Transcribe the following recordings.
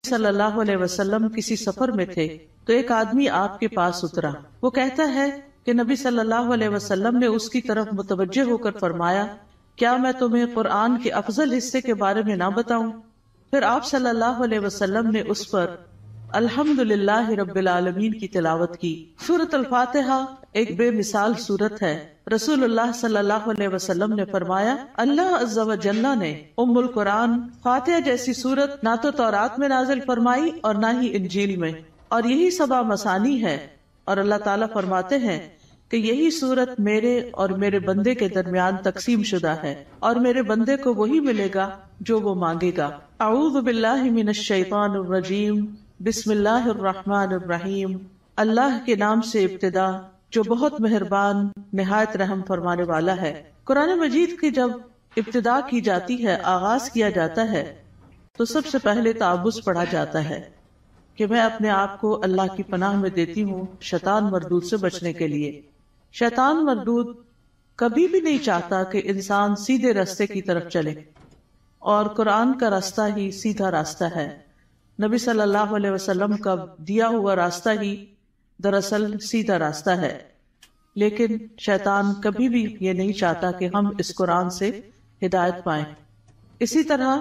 صلی اللہ علیہ وسلم کسی سفر میں تھے تو ایک آدمی آپ کے پاس اترا. وہ کہتا ہے کہ نبی صلی اللہ علیہ وسلم نے اس کی طرف متوجہ ہو کر فرمایا, کیا میں تمہیں قرآن کے افضل حصے کے بارے میں نہ بتاؤں؟ پھر آپ صلی اللہ علیہ وسلم نے اس پر الحمدللہ رب العالمین کی تلاوت کی. سورۃ الفاتحہ ایک بے مثال سورت ہے. رسول اللہ صلی اللہ علیہ وسلم نے فرمایا, اللہ عز و جل نے ام القرآن فاتحہ جیسی سورت نہ تو تورات میں نازل فرمائی اور نہ ہی انجیل میں, اور یہی سبع مثانی ہے. اور اللہ تعالیٰ فرماتے ہیں کہ یہی سورت میرے اور میرے بندے کے درمیان تقسیم شدہ ہے, اور میرے بندے کو وہی ملے گا جو وہ مانگے گا. اعوذ باللہ من الشیطان الرجیم, بسم اللہ الرحمن الرحیم. اللہ کے نام سے ابتدا جو بہت مہربان نہایت رحم فرمانے والا ہے. قرآن مجید کی جب ابتدا کی جاتی ہے, آغاز کیا جاتا ہے, تو سب سے پہلے تعوذ پڑھا جاتا ہے کہ میں اپنے آپ کو اللہ کی پناہ میں دیتی ہوں شیطان مردود سے بچنے کے لیے. شیطان مردود کبھی بھی نہیں چاہتا کہ انسان سیدھے راستے کی طرف چلے, اور قرآن کا راستہ ہی سیدھا راستہ ہے. نبی صلی اللہ علیہ وسلم کا دیا ہوا راستہ ہی دراصل سیدھا راستہ ہے. لیکن شیطان کبھی بھی یہ نہیں چاہتا کہ ہم اس قرآن سے ہدایت پائیں. اسی طرح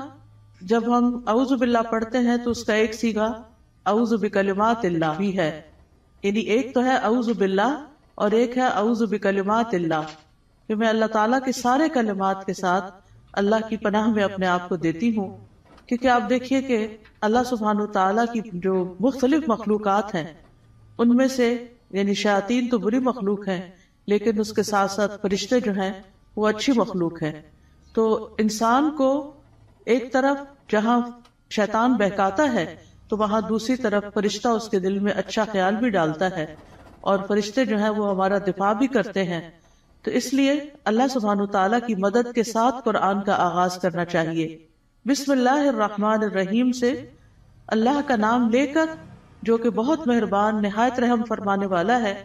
جب ہم اعوذ باللہ پڑھتے ہیں تو اس کا ایک صیغہ اعوذ بکلمات اللہ بھی ہے. یعنی ایک تو ہے اعوذ باللہ اور ایک ہے اعوذ بکلمات اللہ, کہ میں اللہ تعالیٰ کے سارے کلمات کے ساتھ اللہ کی پناہ میں اپنے آپ کو دیتی ہوں. کیونکہ آپ دیکھیے کہ اللہ سبحانہ وتعالیٰ کی جو مختلف مخلوقات ہیں ان میں سے یعنی شیاطین تو بری مخلوق ہیں, لیکن اس کے ساتھ ساتھ فرشتے جو ہیں وہ اچھی مخلوق ہیں. تو انسان کو ایک طرف جہاں شیطان بہکاتا ہے تو وہاں دوسری طرف فرشتہ اس کے دل میں اچھا خیال بھی ڈالتا ہے, اور فرشتے جو ہیں وہ ہمارا دفاع بھی کرتے ہیں. تو اس لیے اللہ سبحانہ وتعالیٰ کی مدد کے ساتھ قرآن کا آغاز کرنا چاہیے. بسم اللہ الرحمن الرحیم سے اللہ کا نام لے کر جو کہ بہت مہربان نہایت رحم فرمانے والا ہے.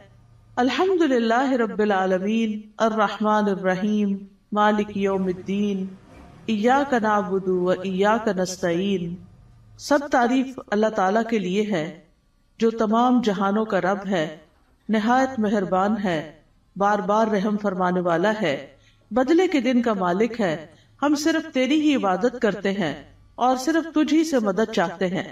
الحمدللہ رب العالمین الرحمن الرحیم مالک یوم الدین ایاک نعبد و ایاک نستعین. سب تعریف اللہ تعالیٰ کے لیے ہے جو تمام جہانوں کا رب ہے, نہایت مہربان ہے, بار بار رحم فرمانے والا ہے, بدلے کے دن کا مالک ہے. ہم صرف تیری ہی عبادت کرتے ہیں اور صرف تجھ ہی سے مدد چاہتے ہیں.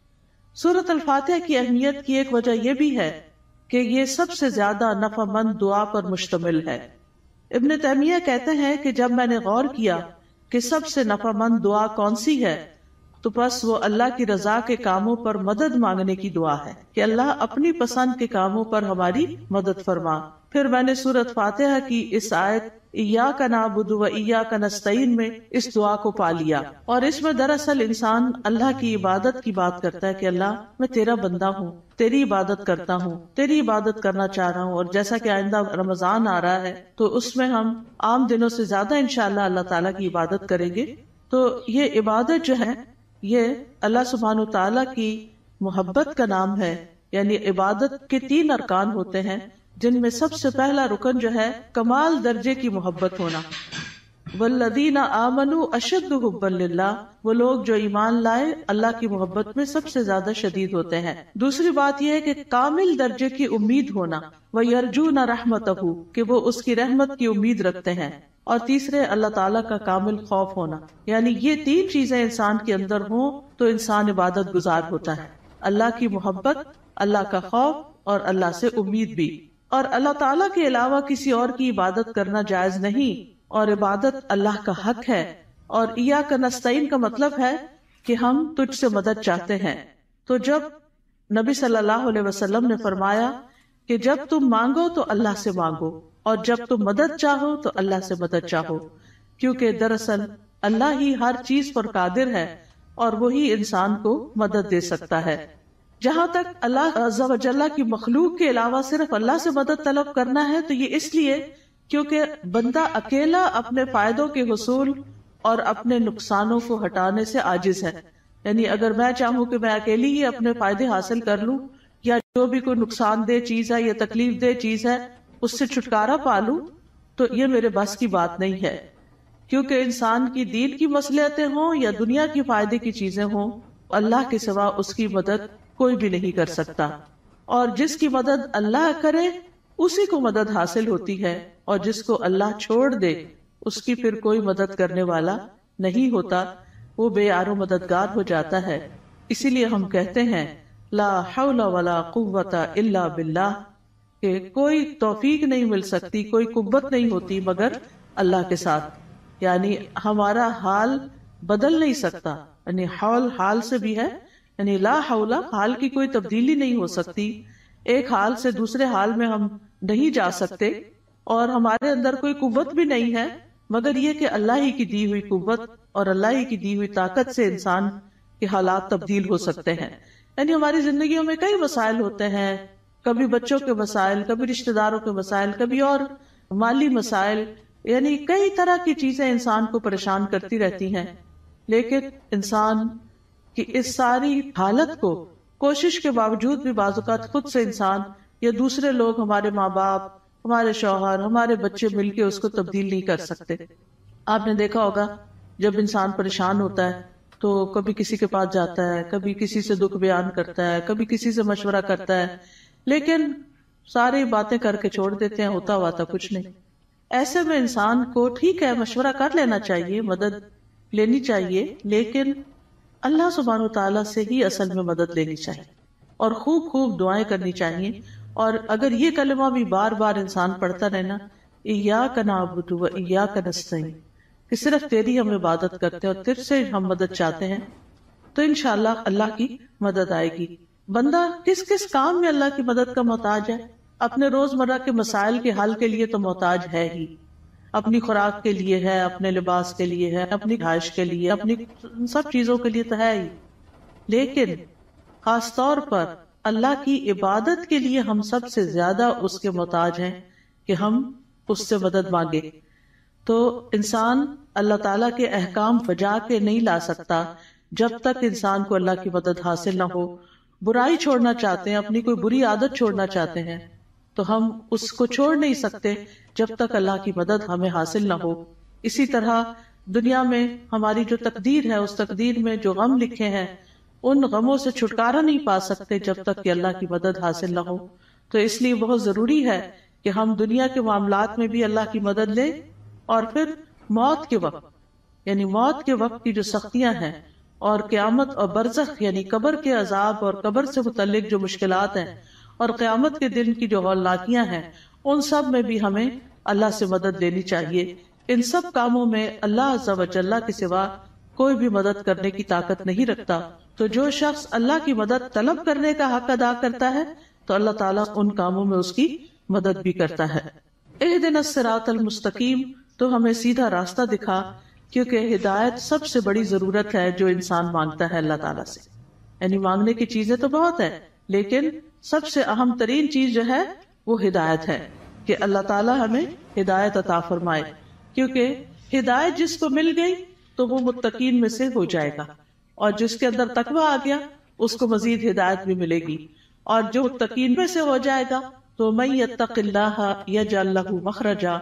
سورۃ الفاتحہ کی اہمیت کی ایک وجہ یہ بھی ہے کہ یہ سب سے زیادہ نفع مند دعا پر مشتمل ہے. ابن تیمیہ کہتے ہیں کہ جب میں نے غور کیا کہ سب سے نفع مند دعا کون سی ہے تو بس وہ اللہ کی رضا کے کاموں پر مدد مانگنے کی دعا ہے کہ اللہ اپنی پسند کے کاموں پر ہماری مدد فرما. پھر میں نے سورۃ فاتحہ کی اس آیت ایاک نعبد و ایاک نستعین میں اس دعا کو پا لیا, اور اس میں دراصل انسان اللہ کی عبادت کی بات کرتا ہے کہ اللہ میں تیرا بندہ ہوں, تیری عبادت کرتا ہوں, تیری عبادت کرنا چاہ رہا ہوں. اور جیسا کہ آئندہ رمضان آ رہا ہے تو اس میں ہم عام دنوں سے زیادہ انشاءاللہ اللہ تعالیٰ کی عبادت کریں گے. تو یہ عبادت جو ہے یہ اللہ سبحانہ وتعالیٰ کی محبت کا نام ہے. یعنی عبادت کے 3 ارکان ہوتے ہیں, جن میں سب سے پہلا رکن جو ہے کمال درجے کی محبت ہونا. والذین آمنوا اشد حبا للہ, وہ لوگ جو ایمان لائے اللہ کی محبت میں سب سے زیادہ شدید ہوتے ہیں. دوسری بات یہ ہے کہ کامل درجے کی امید ہونا, وَيَرْجُونَ رَحْمَتَهُ, کہ وہ اس کی رحمت کی امید رکھتے ہیں. اور تیسرے اللہ تعالیٰ کا کامل خوف ہونا. یعنی یہ 3 چیزیں انسان کے اندر ہوں تو انسان عبادت گزار ہوتا ہے. اللہ کی محبت, اللہ کا خوف اور اللہ سے امید بھی. اور اللہ تعالیٰ کے علاوہ کسی اور کی عبادت کرنا جائز نہیں, اور عبادت اللہ کا حق ہے. اور ایاک نستعین کا مطلب ہے کہ ہم تجھ سے مدد چاہتے ہیں. تو جب نبی صلی اللہ علیہ وسلم نے فرمایا کہ جب تم مانگو تو اللہ سے مانگو, اور جب تم مدد چاہو تو اللہ سے مدد چاہو, کیونکہ دراصل اللہ ہی ہر چیز پر قادر ہے اور وہی انسان کو مدد دے سکتا ہے. جہاں تک اللہ عز و جل کی مخلوق کے علاوہ صرف اللہ سے مدد طلب کرنا ہے تو یہ اس لیے کیونکہ بندہ اکیلا اپنے فائدوں کے حصول اور اپنے نقصانوں کو ہٹانے سے عاجز ہے. یعنی اگر میں چاہوں کہ میں اکیلی ہی اپنے فائدے حاصل کر لوں, یا جو بھی کوئی نقصان دہ چیز ہے یا تکلیف دہ چیز ہے اس سے چھٹکارا پا لوں, تو یہ میرے بس کی بات نہیں ہے. کیونکہ انسان کی دین کی مصلحتیں ہوں یا دنیا کی فائدے کی چیزیں ہوں, اللہ کے سوا اس کی مدد کوئی بھی نہیں کر سکتا، اور جس کی مدد اللہ کرے اسی کو مدد حاصل ہوتی ہے، اور جس کو اللہ چھوڑ دے اس کی پھر کوئی مدد کرنے والا نہیں ہوتا، وہ بے یار و مددگار ہو جاتا ہے۔ اسی لیے ہم کہتے ہیں لا حول ولا قوت الا باللہ، کہ کوئی توفیق نہیں مل سکتی، کوئی قوت نہیں ہوتی مگر اللہ کے ساتھ۔ یعنی ہمارا حال بدل نہیں سکتا، یعنی حول حال سے بھی ہے، یعنی لا حول حال کی کوئی تبدیلی نہیں ہو سکتی، ایک حال سے دوسرے حال میں ہم نہیں جا سکتے، اور ہمارے اندر کوئی قوت بھی نہیں ہے مگر یہ کہ اللہ ہی کی دی ہوئی قوت اور اللہ ہی کی دی ہوئی طاقت سے انسان کے حالات تبدیل ہو سکتے ہیں۔ یعنی ہماری زندگیوں میں کئی مسائل ہوتے ہیں، کبھی بچوں کے مسائل، کبھی رشتہ داروں کے مسائل، کبھی اور مالی مسائل، یعنی کئی طرح کی چیزیں انسان کو پریشان کرتی رہتی ہیں، لیکن انسان کی اس ساری حالت کو کوشش کے باوجود بھی بعض اوقات خود سے انسان یا دوسرے لوگ، ہمارے ماں باپ، ہمارے شوہر، ہمارے بچے مل کے اس کو تبدیل نہیں کر سکتے۔ آپ نے دیکھا ہوگا جب انسان پریشان ہوتا ہے تو کبھی کسی کے پاس جاتا ہے، کبھی کسی سے دکھ بیان کرتا ہے، کبھی کسی سے مشورہ کرتا ہے، لیکن ساری باتیں کر کے چھوڑ دیتے ہیں، ہوتا ہوا تھا کچھ نہیں۔ ایسے میں انسان کو ٹھیک ہے مشورہ کر لینا چاہیے، مدد لینی چاہیے، لیکن اللہ سبحانہ وتعالیٰ سے ہی اصل میں مدد لینی چاہیے، اور خوب خوب دعائیں کرنی چاہیے۔ اور اگر یہ کلمہ بھی بار بار انسان پڑھتا رہنا، ایاک نعبد و ایاک نستعین، کہ صرف تیری ہم عبادت کرتے ہیں اور تجھ سے ہم مدد چاہتے ہیں، تو انشاءاللہ اللہ کی مدد آئے گی۔ بندہ کس کس کام میں اللہ کی مدد کا محتاج ہے؟ اپنے روزمرہ کے مسائل کے حل کے لیے تو محتاج ہے ہی، اپنی خوراک کے لیے ہے، اپنے لباس کے لیے ہے، اپنی رہائش کے لیے، اپنی سب چیزوں کے لیے تو ہے ہی، لیکن خاص طور پر اللہ کی عبادت کے لیے ہم سب سے زیادہ اس کے محتاج ہیں کہ ہم اس سے مدد مانگے۔ تو انسان اللہ تعالیٰ کے احکام بجا کے نہیں لا سکتا جب تک انسان کو اللہ کی مدد حاصل نہ ہو۔ برائی چھوڑنا چاہتے ہیں، اپنی کوئی بری عادت چھوڑنا چاہتے ہیں، تو ہم اس کو چھوڑ نہیں سکتے جب تک اللہ کی مدد ہمیں حاصل نہ ہو۔ اسی طرح دنیا میں ہماری جو تقدیر ہے، اس تقدیر میں جو غم لکھے ہیں، ان غموں سے چھٹکارا نہیں پا سکتے جب تک کہ اللہ کی مدد حاصل نہ ہو۔ تو اس لیے بہت ضروری ہے کہ ہم دنیا کے معاملات میں بھی اللہ کی مدد لیں، اور پھر موت کے وقت، یعنی موت کے وقت کی جو سختیاں ہیں، اور قیامت اور برزخ یعنی قبر کے عذاب اور قبر سے متعلق جو مشکلات ہیں، اور قیامت کے دن کی جو ہولناکیاں ہیں، ان سب میں بھی ہمیں اللہ سے مدد لینی چاہیے۔ ان سب کاموں میں اللہ عز و جل کے سوا کوئی بھی مدد کرنے کی طاقت نہیں رکھتا۔ تو جو شخص اللہ کی مدد طلب کرنے کا حق ادا کرتا ہے تو اللہ تعالیٰ ان کاموں میں اس کی مدد بھی کرتا ہے۔ اہدنا الصراط المستقیم، تو ہمیں سیدھا راستہ دکھا، کیونکہ ہدایت سب سے بڑی ضرورت ہے جو انسان مانگتا ہے اللہ تعالیٰ سے۔ یعنی مانگنے کی چیزیں تو بہت ہے، لیکن سب سے اہم ترین چیز جو ہے وہ ہدایت ہے، کہ اللہ تعالیٰ ہمیں ہدایت عطا فرمائے، کیونکہ ہدایت جس کو مل گئی تو وہ متقین میں سے ہو جائے گا، اور جس کے اندر تقوی آ گیا اس کو مزید ہدایت بھی ملے گی، اور جو متقین میں سے ہو جائے گا تو من یتق اللہ یجعل لہ مخرجا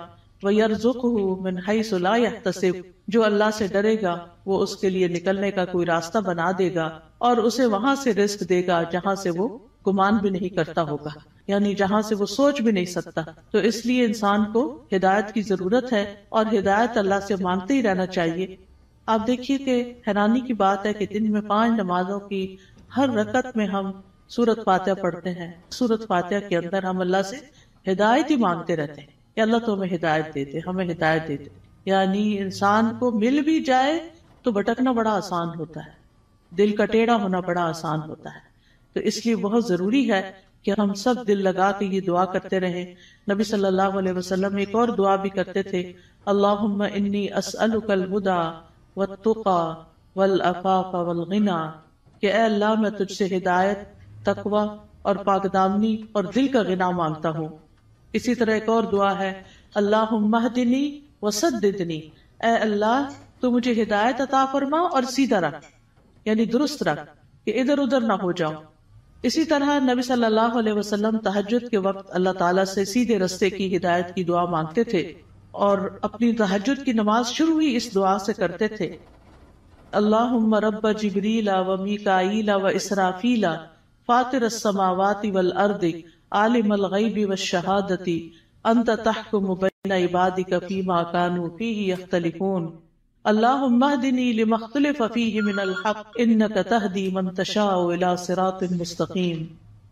ویرزقہ من حیث لا یحتسب، جو اللہ سے ڈرے گا وہ اس کے لیے نکلنے کا کوئی راستہ بنا دے گا، اور اسے وہاں سے رزق دے گا جہاں سے وہ گمان بھی نہیں کرتا ہوگا، یعنی جہاں سے وہ سوچ بھی نہیں سکتا۔ تو اس لیے انسان کو ہدایت کی ضرورت ہے، اور ہدایت اللہ سے مانگتے ہی رہنا چاہیے۔ آپ دیکھیے کہ حیرانی کی بات ہے کہ دن میں 5 نمازوں کی ہر رکعت میں ہم سورۃ فاتحہ پڑھتے ہیں۔ سورۃ فاتحہ کے اندر ہم اللہ سے ہدایت ہی مانگتے رہتے ہیں کہ اللہ تو ہمیں ہدایت دے دے، ہمیں ہدایت دے دے۔ یعنی انسان کو مل بھی جائے تو بھٹکنا بڑا آسان ہوتا ہے، دل کا ٹیڑھا ہونا بڑا آسان ہوتا ہے۔ تو اس لیے بہت ضروری ہے کہ ہم سب دل لگا کے یہ دعا کرتے رہیں۔ نبی صلی اللہ علیہ وسلم ایک اور دعا بھی کرتے تھے، اللہم انی اسألک الہدی والتقی والعفاف والغنی، کہ اے اللہ میں تجھ سے ہدایت، تقوی اور پاک دامنی اور دل کا غنا مانگتا ہوں۔ اسی طرح ایک اور دعا ہے، اللہم اہدنی وسددنی، اے اللہ تو مجھے ہدایت عطا فرما اور سیدھا رکھ، یعنی درست رکھ کہ ادھر ادھر نہ ہو جاؤ۔ اسی طرح نبی صلی اللہ علیہ وسلم تہجد کے وقت اللہ تعالیٰ سے سیدھے رستے کی ہدایت کی دعا مانگتے تھے، اور اپنی تہجد کی نماز شروع ہی اس دعا سے کرتے تھے۔ اللہم رب جبریل و میکائیل و اسرافیل فاطر السماوات والارض عالم الغیب والشہادۃ انت تحکم بین عبادک فیما کانوا فیہ یختلفون اللہم اہدنی لما اختلف فیہ من الحق انک تہدی من تشاء الی صراط مستقیم۔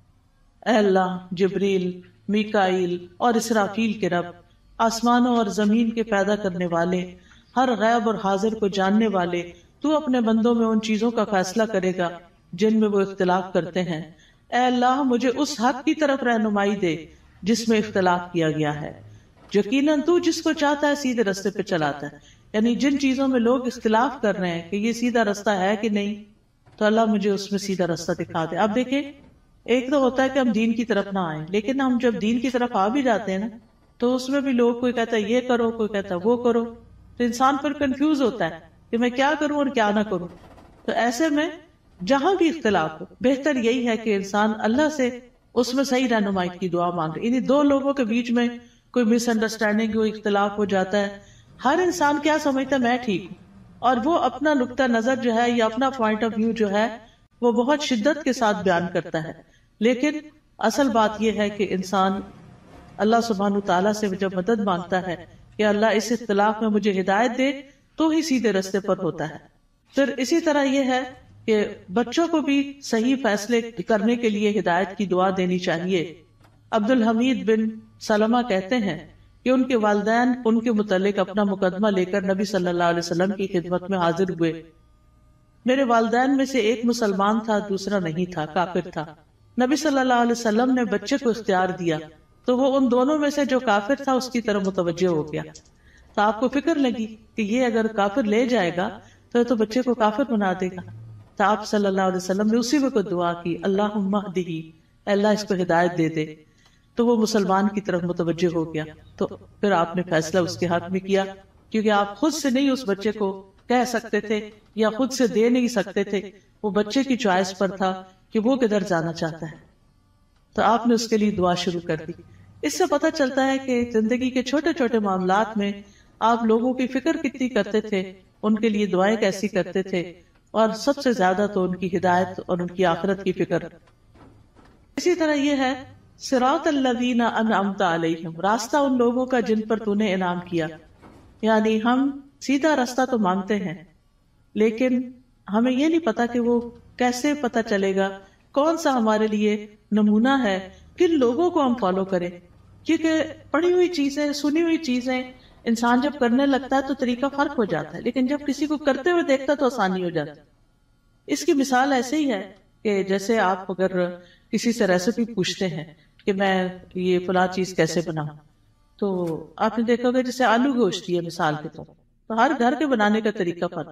اے اللہ، جبریل، میکائیل اور اسرافیل کے رب، آسمانوں اور زمین کے پیدا کرنے والے، ہر غیب اور حاضر کو جاننے والے، تو اپنے بندوں میں ان چیزوں کا فیصلہ کرے گا جن میں وہ اختلاف کرتے ہیں۔ اے اللہ، مجھے اس حق کی طرف رہنمائی دے جس میں اختلاف کیا گیا ہے۔ یقیناً تو جس کو چاہتا ہے سیدھے راستے پہ چلاتا ہے، یعنی جن چیزوں میں لوگ اختلاف کر رہے ہیں کہ یہ سیدھا راستہ ہے کہ نہیں، تو اللہ مجھے اس میں سیدھا راستہ دکھا دے۔ اب دیکھیں، ایک تو ہوتا ہے کہ ہم دین کی طرف نہ آئیں، لیکن ہم جب دین کی طرف آ بھی جاتے ہیں نا، تو اس میں بھی لوگ، کوئی کہتا ہے یہ کرو، کوئی کہتا ہے وہ کرو، تو انسان پھر کنفیوز ہوتا ہے کہ میں کیا کروں اور کیا نہ کروں۔ تو ایسے میں جہاں بھی اختلاف ہو، بہتر یہی ہے کہ انسان اللہ سے اس میں صحیح رہنمائی کی دعا مانگے۔ یعنی دو لوگوں کے بیچ میں کوئی مس انڈرسٹینڈنگ، کوئی اختلاف ہو جاتا ہے، ہر انسان کیا سمجھتا ہے میں ٹھیک ہوں، اور وہ اپنا نقطہ نظر جو ہے یا اپنا پوائنٹ آف ویو جو ہے وہ بہت شدت کے ساتھ بیان کرتا ہے۔ لیکن اصل بات یہ ہے کہ انسان اللہ سبحانہ تعالیٰ سے جب مدد مانگتا ہے کہ اللہ اس اختلاف میں مجھے ہدایت دے، تو ہی سیدھے راستے پر ہوتا ہے۔ پھر اسی طرح یہ ہے کہ بچوں کو بھی صحیح فیصلے کرنے کے لیے ہدایت کی دعا دینی چاہیے۔ عبد الحمید بن سلمہ کہتے ہیں کہ ان کے والدین ان کے متعلق اپنا مقدمہ لے کر نبی صلی اللہ علیہ وسلم کی خدمت میں حاضر ہوئے۔ میرے والدین میں سے ایک مسلمان تھا، دوسرا نہیں تھا، کافر تھا۔ نبی صلی اللہ علیہ وسلم نے بچے کو اختیار دیا تو وہ ان دونوں میں سے جو کافر تھا اس کی طرف متوجہ ہو گیا۔ تو آپ کو فکر لگی کہ یہ اگر کافر لے جائے گا تو بچے کو کافر بنا دے گا۔ تو آپ صلی اللہ علیہ وسلم نے اسی وقت دعا کی، اللہم اہدہ، اللہ اس کو ہدایت دے دے۔ تو وہ مسلمان کی طرف متوجہ ہو گیا۔ تو پھر آپ نے فیصلہ اس کے حق میں کیا، کیونکہ آپ خود سے نہیں اس بچے کو کہہ سکتے تھے یا خود سے دے نہیں سکتے تھے، وہ بچے کی چوائس پر تھا کہ وہ کدھر جانا چاہتا ہے۔ تو آپ نے اس کے لیے دعا شروع کر دی۔ اس سے پتہ چلتا ہے کہ زندگی کے چھوٹے چھوٹے معاملات میں آپ لوگوں کی فکر کتنی کرتے تھے، ان کے لیے دعائیں کیسی کرتے تھے، اور سب سے زیادہ تو ان کی ہدایت اور ان کی آخرت کی فکر۔ اسی طرح یہ ہے صراط الذین انعمت علیہم، راستہ ان لوگوں کا جن پر تو نے انعام کیا۔ یعنی ہم سیدھا راستہ تو مانگتے ہیں، لیکن ہمیں یہ نہیں پتا کہ وہ کیسے پتا چلے گا، کون سا ہمارے لیے نمونہ ہے، کن لوگوں کو ہم فالو کریں۔ کیونکہ پڑھی ہوئی چیزیں، سنی ہوئی چیزیں انسان جب کرنے لگتا ہے تو طریقہ فرق ہو جاتا ہے، لیکن جب کسی کو کرتے ہوئے دیکھتا تو آسانی ہو جاتی۔ اس کی مثال ایسے ہی ہے کہ جیسے آپ اگر کسی سے ریسیپی پوچھتے ہیں کہ میں یہ فلاں چیز کیسے بناؤں، تو آپ نے دیکھا ہوگا جیسے آلو گوشت ہے مثال کے طور، تو ہر گھر کے بنانے کا طریقہ فرق،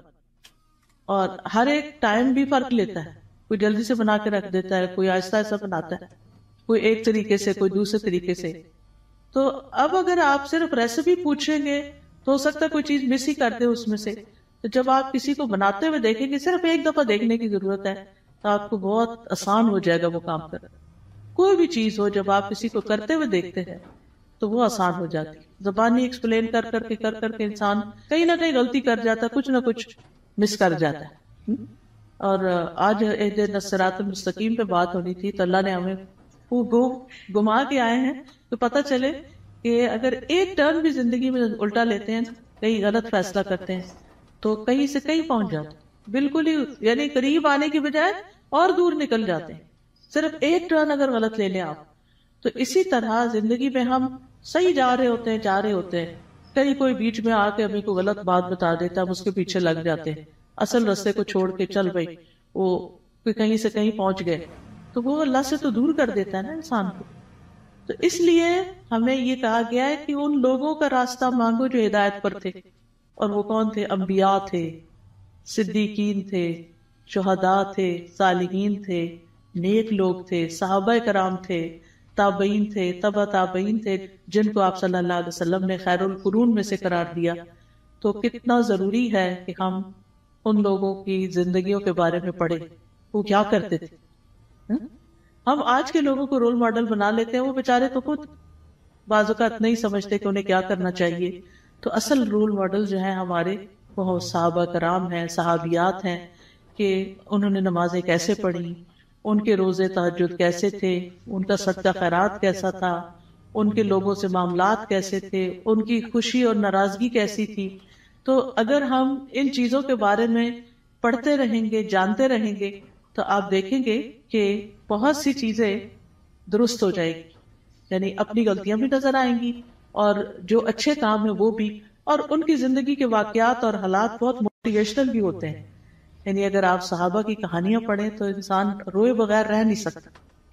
اور ہر ایک ٹائم بھی فرق لیتا ہے۔ کوئی جلدی سے بنا کے رکھ دیتا ہے، کوئی آہستہ آہستہ بناتا ہے، کوئی ایک طریقے سے، کوئی دوسرے طریقے سے۔ تو اب اگر آپ صرف ریسیپی پوچھیں گے تو ہو سکتا ہے کوئی چیز مس ہی کر دے اس میں سے۔ تو جب آپ کسی کو بناتے ہوئے دیکھیں گے، صرف ایک دفعہ دیکھنے کی ضرورت ہے، تو آپ کو بہت آسان ہو جائے گا وہ کام کرنا۔ کوئی بھی چیز ہو، جب آپ کسی کو کرتے ہوئے دیکھتے ہیں تو وہ آسان ہو جاتی۔ زبانی ایکسپلین کر کر کے انسان کہیں نہ کہیں غلطی کر جاتا ہے، کچھ نہ کچھ مس کر جاتا ہے۔ اور آج اہدنا الصراط المستقیم پہ بات ہونی تھی، تو اللہ نے ہمیں وہ گما کے آئے ہیں تو پتہ چلے کہ اگر ایک ٹرن بھی زندگی میں الٹا لیتے ہیں، کہیں غلط فیصلہ کرتے ہیں، تو کہیں سے کہیں پہنچ جاتے ہیں، بالکل ہی یعنی قریب آنے کی بجائے اور دور نکل جاتے ہیں، صرف ایک ٹرن اگر غلط لے لیں آپ۔ تو اسی طرح زندگی میں ہم صحیح جا رہے ہوتے ہیں، کہیں کوئی بیچ میں آ کے ہمیں کوئی غلط بات بتا دیتا، ہم اس کے پیچھے لگ جاتے ہیں، اصل راستے کو چھوڑ کے چل بھائی وہ کہیں سے کہیں پہنچ گئے، تو وہ اللہ سے تو دور کر دیتا ہے نا انسان کو۔ تو اس لیے ہمیں یہ کہا گیا ہے کہ ان لوگوں کا راستہ مانگو جو ہدایت پر تھے، اور وہ کون تھے؟ انبیاء تھے، صدیقین تھے، شہداء تھے، صالحین تھے، نیک لوگ تھے، صحابہ کرام تھے، تابعین تھے، تبع تابعین تھے، جن کو آپ صلی اللہ علیہ وسلم نے خیر القرون میں سے قرار دیا۔ تو کتنا ضروری ہے کہ ہم ان لوگوں کی زندگیوں کے بارے میں پڑھیں، وہ کیا کرتے تھے۔ ہم آج کے لوگوں کو رول ماڈل بنا لیتے ہیں، وہ بیچارے تو خود بعض اوقات نہیں سمجھتے کہ انہیں کیا کرنا چاہیے۔ تو اصل رول ماڈل جو ہیں ہمارے وہ صحابہ کرام ہیں، صحابیات ہیں کہ انہوں نے نمازیں کیسے پڑھی، ان کے روزے تہجد کیسے تھے، ان کا صدقہ خیرات کیسا تھا، ان کے لوگوں سے معاملات کیسے تھے، ان کی خوشی اور ناراضگی کیسی تھی. تو اگر ہم ان چیزوں کے بارے میں پڑھتے رہیں گے، جانتے رہیں گے، تو آپ دیکھیں گے کہ بہت سی چیزیں درست ہو جائیں گی. یعنی اپنی غلطیاں بھی نظر آئیں گی اور جو اچھے کام ہیں وہ بھی، اور ان کی زندگی کے واقعات اور حالات بہت موٹیویشنل بھی ہوتے ہیں. یعنی اگر آپ صحابہ کی کہانیاں پڑھیں تو انسان روئے بغیر رہ نہیں سکتا.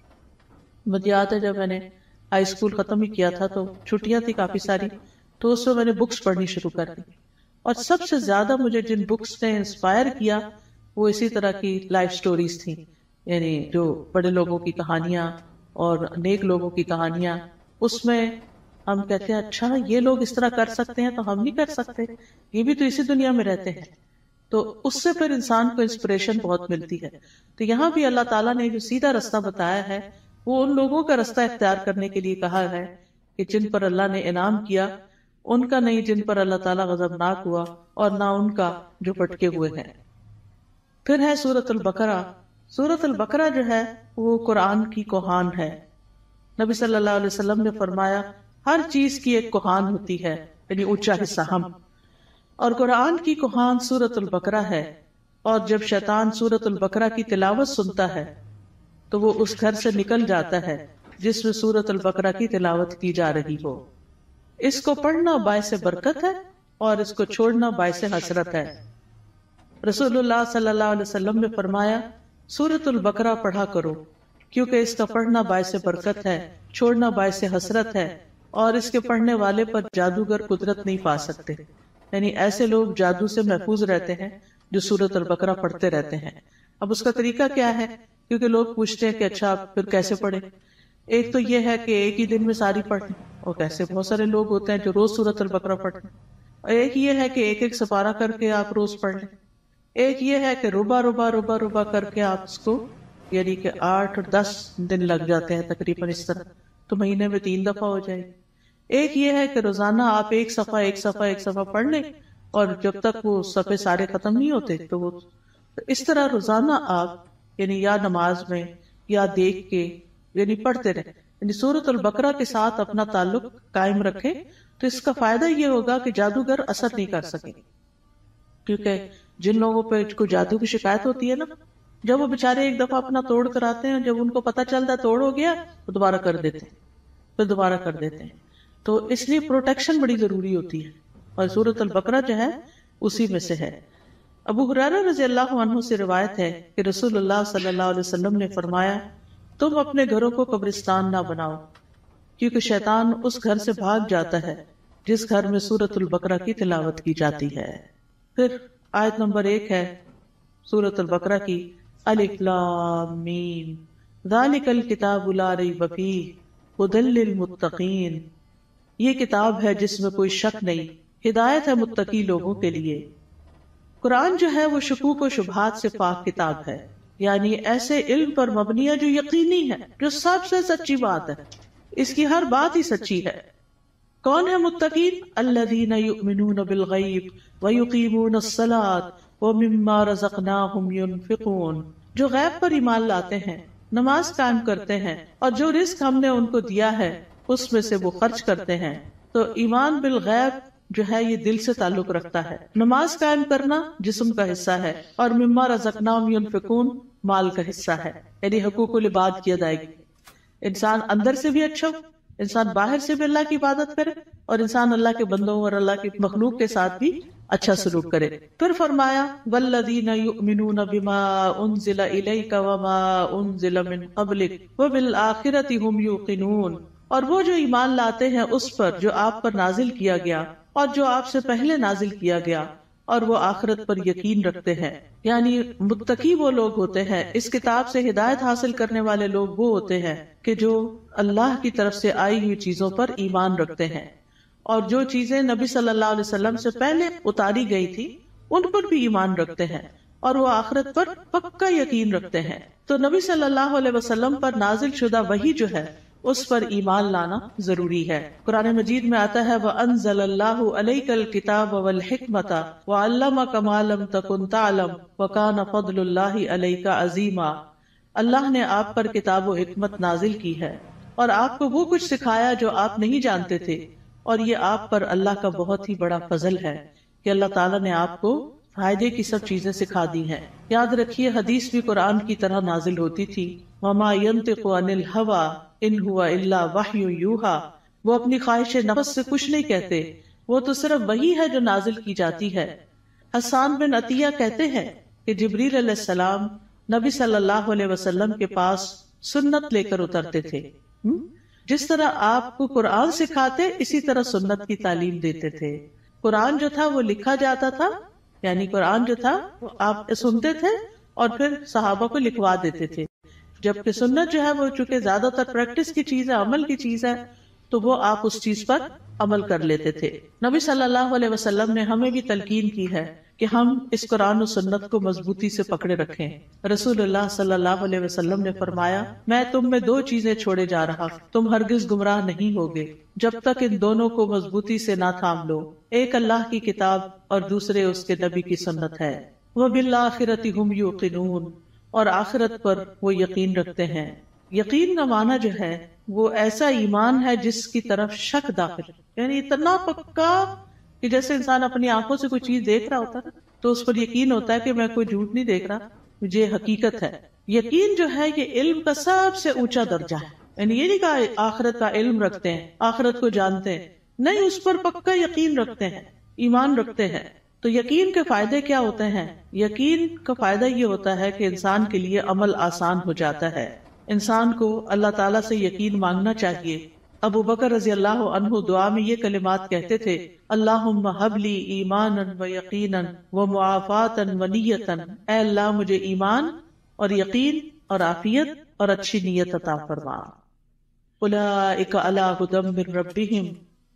مجھے یاد ہے جب میں نے ہائی اسکول ختم ہی کیا تھا تو چھٹیاں تھی کافی ساری، تو اس میں نے بکس پڑھنی شروع کر دی، اور سب سے زیادہ مجھے جن بکس نے انسپائر کیا وہ اسی طرح کی لائف سٹوریز تھیں. یعنی جو بڑے لوگوں کی کہانیاں اور نیک لوگوں کی کہانیاں. اس میں ہم کہتے ہیں اچھا یہ لوگ اس طرح کر سکتے ہیں تو ہم نہیں کر سکتے، یہ بھی تو اسی دنیا میں رہتے ہیں. تو اس سے پھر انسان کو انسپریشن بہت ملتی ہے. تو یہاں بھی اللہ تعالیٰ نے جو سیدھا رستہ بتایا ہے وہ ان لوگوں کا رستہ اختیار کرنے کے لیے کہا ہے کہ جن پر اللہ نے انعام کیا، ان کا نہیں جن پر اللہ تعالیٰ غضبناک ہوا، اور نہ ان کا جو بھٹکے ہوئے ہیں. پھر ہے سورۃ البقرہ. سورۃ البقرہ جو ہے وہ قرآن کی کوہان ہے. نبی صلی اللہ علیہ وسلم نے فرمایا ہر چیز کی ایک کوہان ہوتی ہے، یعنی اونچا حصہ ہم، اور قرآن کی کوہان سورۃ البقرہ ہے. اور جب شیطان سورۃ البقرہ کی تلاوت سنتا ہے تو وہ اس گھر سے نکل جاتا ہے جس میں سورۃ البقرہ کی تلاوت کی جا رہی ہو. اس کو پڑھنا باعث برکت ہے اور اس کو چھوڑنا باعث حسرت ہے. رسول اللہ صلی اللہ علیہ وسلم نے فرمایا سورۃ البقرہ پڑھا کرو، کیونکہ اس کا پڑھنا باعث برکت ہے، چھوڑنا باعث حسرت ہے، اور اس کے پڑھنے والے پر جادوگر قدرت نہیں پا سکتے. یعنی ایسے لوگ جادو سے محفوظ رہتے ہیں جو سورۃ البقرہ پڑھتے رہتے ہیں. اب اس کا طریقہ کیا ہے؟ کیونکہ لوگ پوچھتے ہیں کہ اچھا پھر کیسے پڑھیں. ایک تو یہ ہے کہ ایک ہی دن میں ساری پڑھیں، اور کیسے بہت سارے لوگ ہوتے ہیں جو روز سورۃ البقرہ پڑھتے ہیں. ایک یہ ہے کہ ایک ایک سپارہ کر کے آپ روز پڑھ لیں. ایک یہ ہے کہ ربع ربع ربع ربع کر کے آپ اس کو، یعنی کہ 8 اور 10 دن لگ جاتے ہیں تقریباً اس طرح، تو مہینے میں 3 دفعہ ہو جائے. ایک یہ ہے کہ روزانہ آپ ایک صفحہ پڑھ لیں، اور جب تک وہ صفحے سارے ختم نہیں ہوتے تو وہ اس طرح روزانہ آپ یعنی یا نماز میں یا دیکھ کے یعنی پڑھتے رہیں. یعنی سورۃ البقرہ کے ساتھ اپنا تعلق قائم رکھے تو اس کا فائدہ یہ ہوگا کہ جادوگر اثر نہیں کر سکے. کیونکہ جن لوگوں پہ کوئی جادو کی شکایت ہوتی ہے نا، جب وہ بےچارے ایک دفعہ اپنا توڑ کر آتے ہیں، جب ان کو پتہ چلتا ہے توڑ ہو گیا تو دوبارہ کر دیتے ہیں، پھر دوبارہ کر دیتے ہیں. تو اس لیے پروٹیکشن بڑی ضروری ہوتی ہے، اور سورۃ البقرہ جو ہے اسی میں سے ہے. ابو ہریرہ رضی اللہ عنہ سے روایت ہے کہ رسول اللہ صلی اللہ علیہ وسلم نے فرمایا تم اپنے گھروں کو قبرستان نہ بناؤ، کیونکہ شیطان اس گھر سے بھاگ جاتا ہے جس گھر میں سورۃ البقرہ کی تلاوت کی جاتی ہے. پھر آیت نمبر 1 ہے سورۃ البقرہ کی، الف لام میم ذالک الکتاب لا ریب فیہ ھدی للمتقین. یہ کتاب ہے جس میں کوئی شک نہیں، ہدایت ہے متقی لوگوں کے لیے. قرآن جو ہے وہ شکوک و شبہات سے پاک کتاب ہے، یعنی ایسے علم پر مبنی ہے جو یقینی ہے، جو سب سے سچی بات ہے، اس کی ہر بات ہی سچی ہے. کون ہے متقین؟ الذین یؤمنون بالغیب ویقیمون الصلاۃ ومما رزقناہم ینفقون. جو غیب پر ایمان لاتے ہیں، نماز قائم کرتے ہیں، اور جو رزق ہم نے ان کو دیا ہے اس میں سے وہ خرچ کرتے ہیں. تو ایمان بالغیب جو ہے یہ دل سے تعلق رکھتا ہے. نماز قائم کرنا جسم کا حصہ ہے، اور مما رزقناہم ینفقون مال کا حصہ ہے، یعنی حقوق العباد کی ادائیگی. انسان اندر سے بھی اچھا ہو، انسان باہر سے بھی اللہ کی عبادت کرے، اور انسان اللہ کے بندوں اور اللہ کی مخلوق کے ساتھ بھی اچھا سلوک کرے. پھر فرمایا والذین یؤمنون بما انزل الیک وما انزل من قبلک وبالآخرۃ ھم یوقنون. اور وہ جو ایمان لاتے ہیں اس پر جو آپ پر نازل کیا گیا اور جو آپ سے پہلے نازل کیا گیا، اور وہ آخرت پر یقین رکھتے ہیں. یعنی متقی وہ لوگ ہوتے ہیں، اس کتاب سے ہدایت حاصل کرنے والے لوگ وہ ہوتے ہیں کہ جو اللہ کی طرف سے آئی ہوئی چیزوں پر ایمان رکھتے ہیں، اور جو چیزیں نبی صلی اللہ علیہ وسلم سے پہلے اتاری گئی تھی ان پر بھی ایمان رکھتے ہیں، اور وہ آخرت پر پکا یقین رکھتے ہیں. تو نبی صلی اللہ علیہ وسلم پر نازل شدہ وحی جو ہے اس پر ایمان لانا ضروری ہے۔ قرآن مجید میں آتا ہے وَأَنزَلَ اللَّهُ عَلَيْكَ الْكِتَابَ وَالْحِكْمَةَ وَعَلَّمَكَ مَا لَمْ تَكُنْ تَعْلَمُ وَكَانَ فَضْلُ اللَّهِ عَلَيْكَ عَظِيمًا۔ اللہ نے آپ پر کتاب و حکمت نازل کی ہے اور آپ کو وہ کچھ سکھایا جو آپ نہیں جانتے تھے، اور یہ آپ پر اللہ کا بہت ہی بڑا فضل ہے کہ اللہ تعالیٰ نے آپ کو فائدے کی سب چیزیں سکھا دی ہیں۔ یاد رکھیے حدیث بھی قرآن کی طرح نازل ہوتی تھی۔ وما ينطق عن الهوى ان هو الا وحی یوحى، وہ اپنی خواہش نفس سے کچھ نہیں کہتے، وہ تو صرف وحی ہے جو نازل کی جاتی ہے۔ حسان بن عطیہ کہتے ہیں کہ جبریل علیہ السلام نبی صلی اللہ علیہ وسلم کے پاس سنت لے کر اترتے تھے۔ جس طرح آپ کو قرآن سکھاتے اسی طرح سنت کی تعلیم دیتے تھے۔ قرآن جو تھا وہ لکھا جاتا تھا، یعنی قرآن جو تھا وہ آپ سنتے تھے اور پھر صحابہ کو لکھوا دیتے تھے، جبکہ سنت جو ہے وہ چونکہ زیادہ تر پریکٹس کی چیز ہے، عمل کی چیز ہے، تو وہ آپ اس چیز پر عمل کر لیتے تھے۔ نبی صلی اللہ علیہ وسلم نے ہمیں بھی تلقین کی ہے کہ ہم اس قرآن و سنت کو مضبوطی سے پکڑے رکھیں۔ رسول اللہ صلی اللہ علیہ وسلم نے فرمایا میں تم میں دو چیزیں چھوڑے جا رہا، تم ہرگز گمراہ نہیں ہوگے جب تک ان دونوں کو مضبوطی سے نہ تھام لو، ایک اللہ کی کتاب اور دوسرے اس کے نبی کی سنت ہے۔ وَبِالْآخِرَةِ هُمْ يُوقِنُونَ، اور آخرت پر وہ یقین رکھتے ہیں۔ یقین کا معنی جو ہے وہ ایسا ایمان ہے جس کی طرف شک داخل، یعنی اتنا پکا کہ جیسے انسان اپنی آنکھوں سے کوئی چیز دیکھ رہا ہوتا ہے تو اس پر یقین ہوتا ہے کہ میں کوئی جھوٹ نہیں دیکھ رہا، مجھے حقیقت ہے۔ یقین جو ہے یہ علم کا سب سے اونچا درجہ ہے، یعنی یہ نہیں کہا آخرت کا علم رکھتے ہیں، آخرت کو جانتے ہیں، نہیں، اس پر پکا یقین رکھتے ہیں، ایمان رکھتے ہیں۔ تو یقین کے فائدے کیا ہوتے ہیں؟ یقین کا فائدہ یہ ہوتا ہے کہ انسان کے لیے عمل آسان ہو جاتا ہے۔ انسان کو اللہ تعالیٰ سے یقین مانگنا چاہیے۔ ابو بکر رضی اللہ عنہ دعا میں یہ کلمات کہتے تھے اللہم ہب لی ایمانا و یقینا و معافاتا و نیتا، اے اللہ مجھے ایمان اور یقین اور عافیت اور اچھی نیت عطا فرما۔ اولئک علی ھدی من ربہم